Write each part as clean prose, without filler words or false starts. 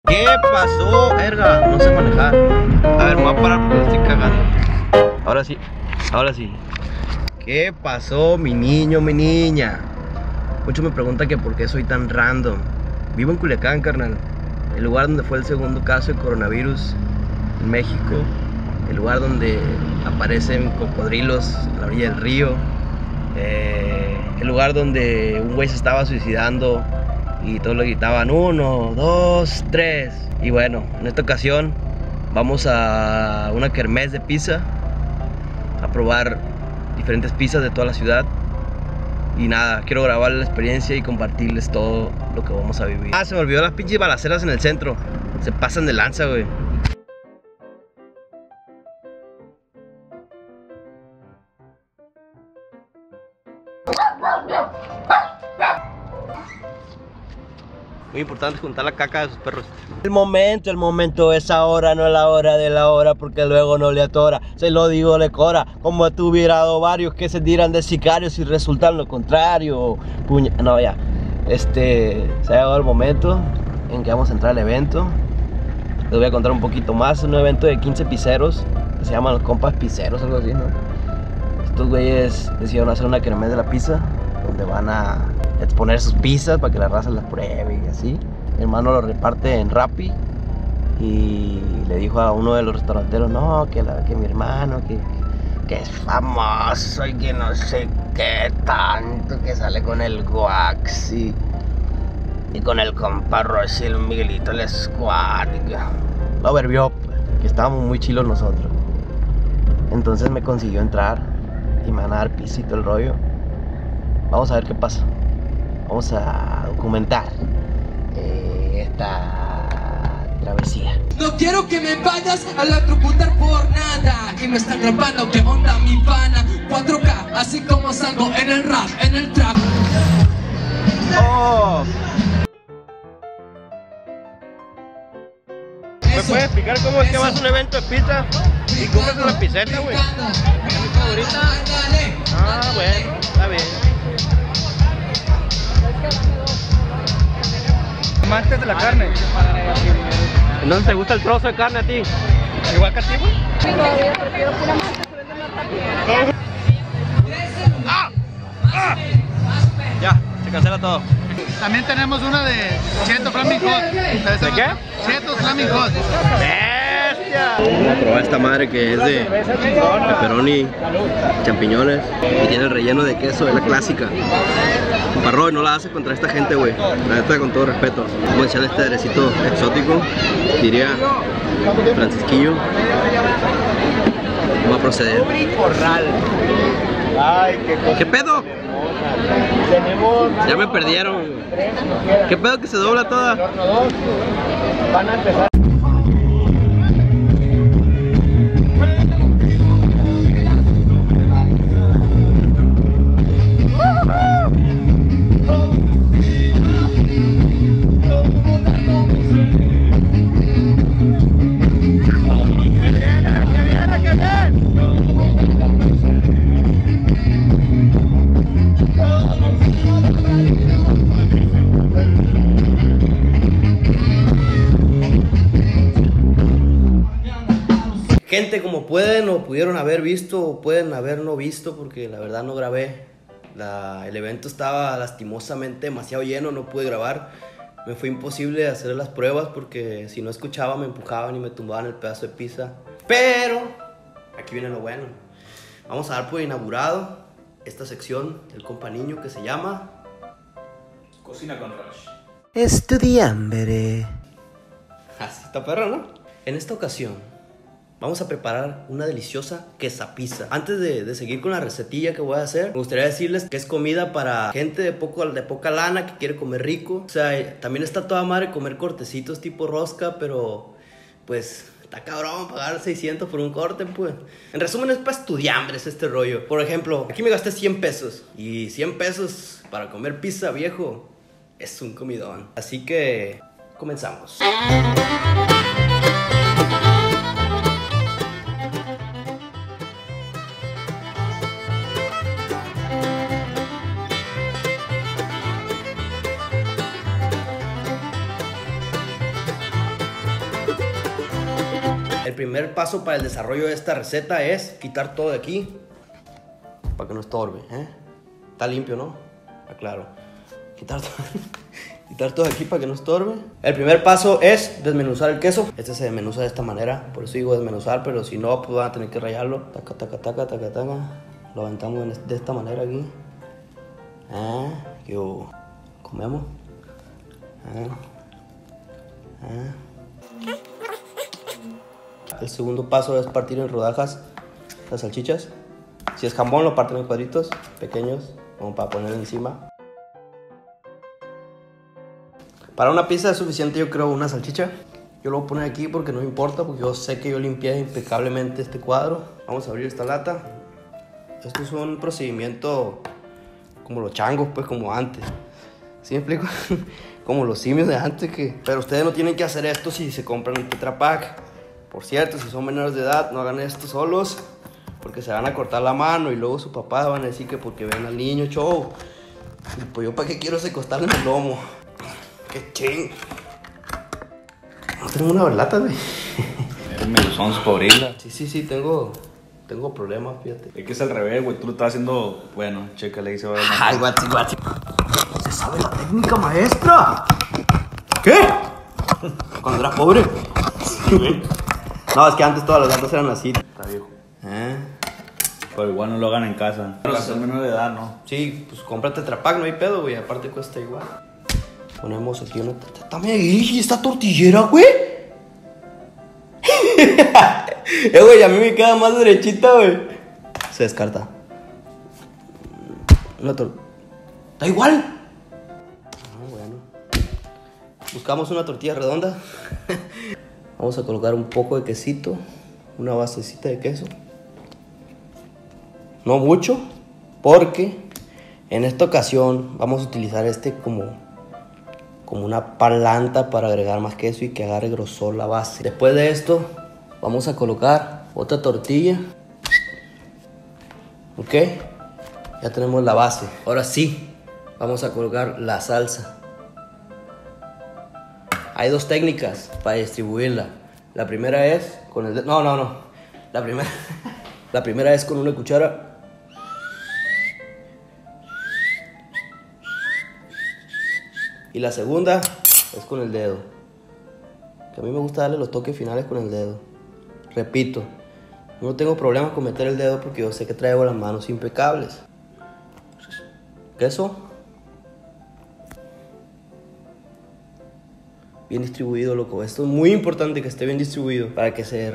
¿Qué pasó, verga? No sé manejar. A ver, me voy a parar porque me estoy cagando. Ahora sí, ahora sí. ¿Qué pasó, mi niño, mi niña? Muchos me preguntan que por qué soy tan random. Vivo en Culiacán, carnal. El lugar donde fue el segundo caso de coronavirus en México. El lugar donde aparecen cocodrilos en la orilla del río. El lugar donde un güey se estaba suicidando y todos le gritaban 1, 2, 3. Y bueno, en esta ocasión vamos a una kermés de pizza a probar diferentes pizzas de toda la ciudad. Y nada, quiero grabar la experiencia y compartirles todo lo que vamos a vivir. Se me olvidó las pinches balaceras en el centro. Se pasan de lanza, güey. Muy importante juntar la caca de sus perros. El momento es ahora, no es la hora de la hora, porque luego no le atora. Se lo digo, le cora, como tuviera varios que se dirán de sicarios y resultan lo contrario. Puña, no, ya. Se ha llegado el momento en que vamos a entrar al evento. Les voy a contar un poquito más. Es un evento de 15 pizzeros, que se llaman los compas pizzeros, algo así, ¿no? Estos güeyes decidieron hacer una kermés de la pizza, donde van a exponer sus pizzas para que la raza las pruebe y así. Mi hermano lo reparte en Rappi y le dijo a uno de los restauranteros, no, que mi hermano, que es famoso y que no sé qué tanto, que sale con el Guax y con el compa Roche y el Miguelito el Squad. Lo verbió, que estábamos muy chilos nosotros. Entonces me consiguió entrar y me van a dar pisito el rollo. Vamos a ver qué pasa. Vamos a documentar esta travesía. No quiero que me vayas a electrocutar por nada. Que me están grabando, que onda mi pana. 4K, así como salgo en el rap, en el trap. Oh. ¿Me puedes explicar cómo es que vas a un evento de pizza y compras una pizzeta, güey? ¿Es mi favorita? Ah, bueno, está bien. Amantes de la carne. Entonces, ¿te gusta el trozo de carne a ti? Igual que a ti, güey. Ya, se cancela todo. También tenemos una de Cheetos Flaming Hot. ¿De qué? Cheetos Flaming Hot. ¡Bestia! Vamos a probar esta madre que es de pepperoni, champiñones y tiene el relleno de queso, es la clásica. Parroy, no la hace contra esta gente, güey. La neta, con todo respeto. Vamos a echarle este airecito exótico, diría Francisquillo. Vamos a proceder. ¿Qué pedo? Ya me perdieron. ¿Qué pedo que se dobla toda? Van a empezar. Gente, como pueden o pudieron haber visto o pueden haber no visto, porque la verdad no grabé. El evento estaba lastimosamente demasiado lleno, no pude grabar. Me fue imposible hacer las pruebas porque si no escuchaba me empujaban y me tumbaban el pedazo de pizza. Pero aquí viene lo bueno. Vamos a dar por inaugurado esta sección del compa niño que se llama Cocina con Rush. Estudiambre. Así está perro, ¿no? En esta ocasión vamos a preparar una deliciosa quesapizza. Antes de seguir con la recetilla que voy a hacer, me gustaría decirles que es comida para gente de poca lana que quiere comer rico. O sea, también está toda madre comer cortecitos tipo rosca, pero pues está cabrón pagar 600 por un corte, pues. En resumen, es para estudiambres este rollo. Por ejemplo, aquí me gasté 100 pesos. Y 100 pesos para comer pizza, viejo, es un comidón. Así que comenzamos. El primer paso para el desarrollo de esta receta es quitar todo de aquí para que no estorbe, ¿eh? Está limpio, ¿no? Claro. Quitar todo de aquí para que no estorbe. El primer paso es desmenuzar el queso. Este se desmenuza de esta manera, por eso digo desmenuzar, pero si no, pues van a tener que rallarlo. Taca, taca, taca, taca, taca. Lo aventamos de esta manera aquí. Yo comemos. El segundo paso es partir en rodajas las salchichas. Si es jamón, lo parten en cuadritos pequeños, como para poner encima. Para una pizza es suficiente, yo creo, una salchicha. Yo lo voy a poner aquí porque no me importa, porque yo sé que yo limpié impecablemente este cuadro. Vamos a abrir esta lata. Esto es un procedimiento como los changos, pues, como antes. ¿Sí me explico? Como los simios de antes que... Pero ustedes no tienen que hacer esto si se compran un Tetra Pak. Por cierto, si son menores de edad, no hagan esto solos, porque se van a cortar la mano y luego sus papás van a decir que porque ven al niño show. Y pues yo para qué quiero ese costal en el lomo. Qué ching. No tengo una berlata, güey. Eres meluzón para abrirla. Sí, tengo problemas, fíjate. Es que es al revés, güey. Tú lo estás haciendo. Bueno, chécale, ahí se va a ver. Ay, guachi. No se sabe la técnica, maestra. ¿Qué? Cuando era pobre. Sí, güey. No, es que antes todas las latas eran así. Está viejo. Pero igual no lo hagan en casa. Pero si son menor de edad, ¿no? Sí, pues cómprate Tetra Pak, no hay pedo, güey. Aparte cuesta igual. Ponemos aquí una... Dame y esta tortillera, güey. Güey, a mí me queda más derechita, güey. Se descarta. Da igual. Bueno. Buscamos una tortilla redonda. Vamos a colocar un poco de quesito. Una basecita de queso. No mucho, porque en esta ocasión vamos a utilizar como una palanca para agregar más queso y que agarre grosor la base. Después de esto vamos a colocar otra tortilla. Ok, ya tenemos la base. Ahora sí, vamos a colocar la salsa. Hay dos técnicas para distribuirla. La primera es con el... No. La primera es con una cuchara. Y la segunda es con el dedo. Que a mí me gusta darle los toques finales con el dedo. Repito, no tengo problemas con meter el dedo porque yo sé que traigo las manos impecables. Queso. Bien distribuido, loco. Esto es muy importante que esté bien distribuido para que se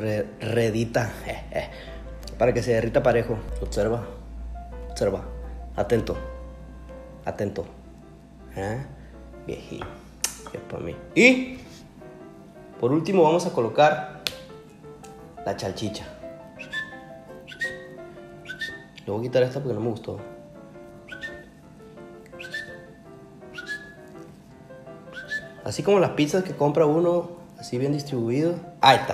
para que se derrita parejo. Observa. Atento. Viejito, es para mí. Y por último vamos a colocar la salchicha. Le voy a quitar esta porque no me gustó. Así como las pizzas que compra uno, así bien distribuido. Ahí está.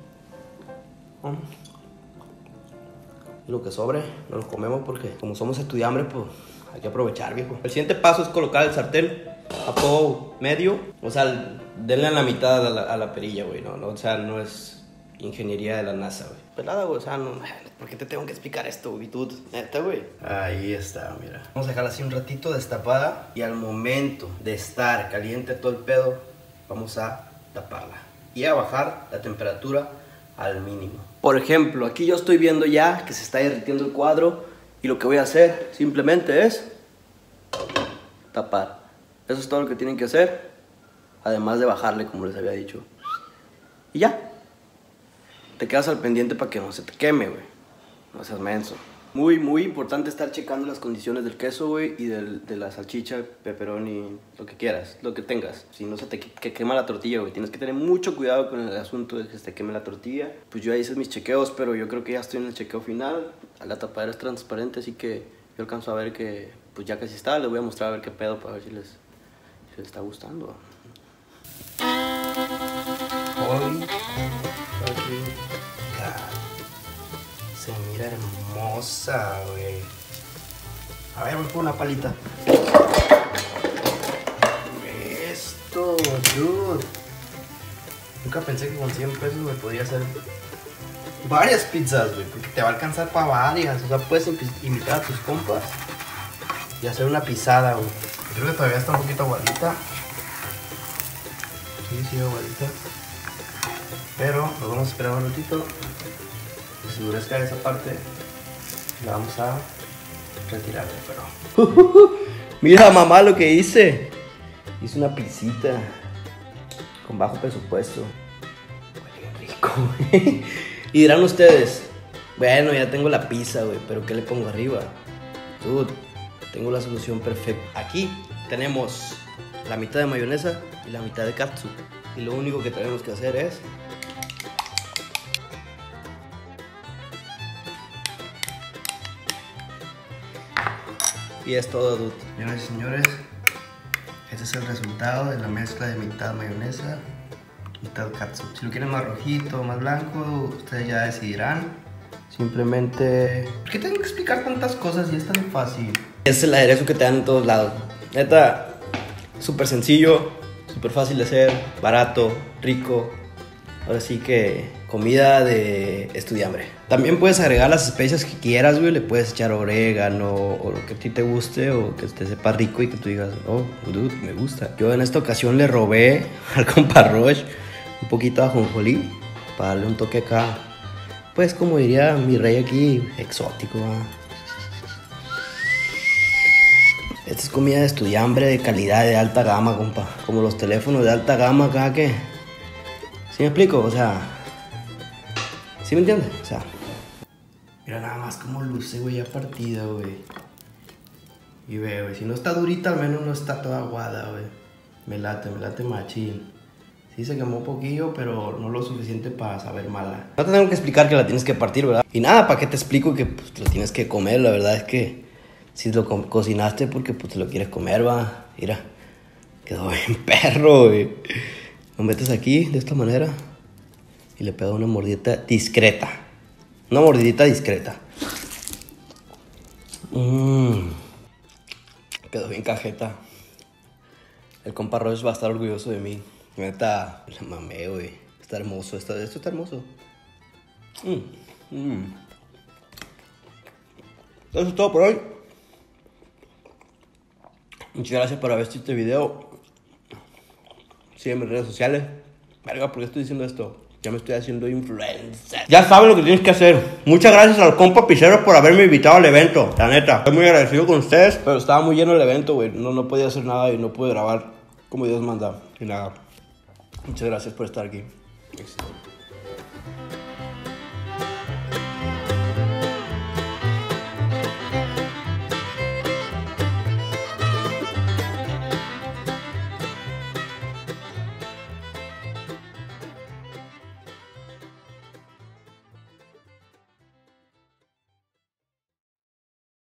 Y lo que sobre, no lo comemos porque como somos estudiambres, pues hay que aprovechar, viejo. El siguiente paso es colocar el sartén a fuego medio. O sea, denle a la mitad a la perilla, güey. No, o sea, no es ingeniería de la NASA, güey. Pelada, güey, o sea, no, ¿por qué te tengo que explicar esto, güey? Tú, neta, güey. Ahí está, mira. Vamos a dejarla así un ratito destapada. Y al momento de estar caliente todo el pedo, vamos a taparla. Y a bajar la temperatura al mínimo. Por ejemplo, aquí yo estoy viendo ya que se está derritiendo el cuadro. Y lo que voy a hacer simplemente es tapar. Eso es todo lo que tienen que hacer. Además de bajarle, como les había dicho. Y ya. Te quedas al pendiente para que no se te queme, güey. No seas menso. Muy importante estar checando las condiciones del queso, güey. Y de la salchicha, pepperoni, lo que quieras, lo que tengas. Si no se te quema la tortilla, güey. Tienes que tener mucho cuidado con el asunto de que se te queme la tortilla. Pues yo ahí hice mis chequeos, pero yo creo que ya estoy en el chequeo final. La tapadera es transparente, así que yo alcanzo a ver que pues ya casi está. Les voy a mostrar a ver qué pedo para ver si les está gustando. Se mira hermosa, güey. A ver, voy por una palita. Esto, dude. Nunca pensé que con 100 pesos me podía hacer varias pizzas, güey, porque te va a alcanzar para varias. O sea, puedes invitar a tus compas y hacer una pisada, güey. Creo que todavía está un poquito aguadita. Sí, aguadita. Pero nos vamos a esperar un ratito que se endurezca esa parte. La vamos a retirar, pero... Mira, mamá, lo que hice. Hice una pizzita con bajo presupuesto. Huele rico, güey. Y dirán ustedes, bueno, ya tengo la pizza, güey, pero ¿qué le pongo arriba? Dude, tengo la solución perfecta. Aquí tenemos la mitad de mayonesa y la mitad de katsu. Y lo único que tenemos que hacer es... Y es todo, dude. Señoras y señores, este es el resultado de la mezcla de mitad mayonesa, mitad katsu. Si lo quieren más rojito, más blanco, ustedes ya decidirán. Simplemente... ¿Por qué tengo que explicar tantas cosas y es tan fácil? Es el aderezo que te dan en todos lados. Neta, súper sencillo, súper fácil de hacer, barato, rico. Ahora sí que comida de estudiambre. También puedes agregar las especias que quieras, güey. Le puedes echar orégano o lo que a ti te guste o que te sepa rico y que tú digas, oh, dude, me gusta. Yo en esta ocasión le robé al compa Roche un poquito de ajonjolí para darle un toque acá. Pues como diría mi rey aquí, exótico, ¿eh? Esta es comida de estudiambre de calidad, de alta gama, compa. Como los teléfonos de alta gama acá que... ¿Sí me explico? O sea... ¿Sí me entiendes? O sea... Mira nada más cómo luce, güey, ya partida, güey. Y ve, güey, si no está durita, al menos no está toda aguada, güey. Me late machín. Sí se quemó un poquillo, pero no lo suficiente para saber mala. No te tengo que explicar que la tienes que partir, ¿verdad? Y nada, ¿para qué te explico que pues, lo tienes que comer? La verdad es que si lo cocinaste porque pues, te lo quieres comer, va. Mira, quedó bien perro, güey. Lo metes aquí, de esta manera, y le pegas una mordidita discreta. Una mordidita discreta. Quedó bien cajeta. El compa Roche va a estar orgulloso de mí. Neta, la mamé, güey. Está hermoso, esto está hermoso. Eso es todo por hoy. Muchas gracias por haber visto este video. Sígueme en redes sociales. Verga, ¿por qué estoy diciendo esto? Ya me estoy haciendo influencer. Ya saben lo que tienes que hacer. Muchas gracias al compa Pizzero por haberme invitado al evento. La neta, estoy muy agradecido con ustedes. Pero estaba muy lleno el evento, güey. No podía hacer nada y no pude grabar como Dios manda. Y nada. Muchas gracias por estar aquí. Éxito.